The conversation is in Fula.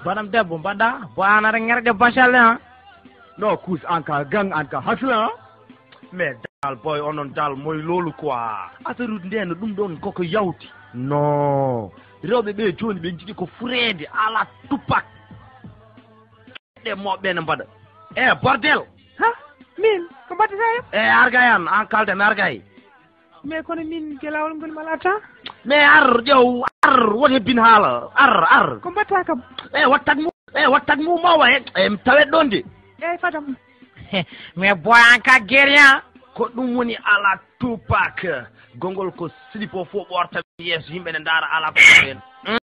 banam debbo mbaɗɗa bo an aɗa ŋerɗe bachal ha non kus anka gang anka hasla mais dal boy onon dal moy lolu quoi affaire ude nden ɗum ɗon koko yawti non rewɓe ɓe joni ɓe jiɗi ko furede ala tupak ɗe moɓɓe ne mbaɗa bordel ha min ko mbaɗata argayan an kalden argay mais kono min ke lawol ngol malata mais ar ƴew ar wote bin haala ar ko mbatta kam wattak mu mawa tawet ɗon de fatam mais boy an ka guerien ko ɗum woni ala tupak gongol ko slip o fof ɓorta yeeso yimɓe ne ndaara ala ko en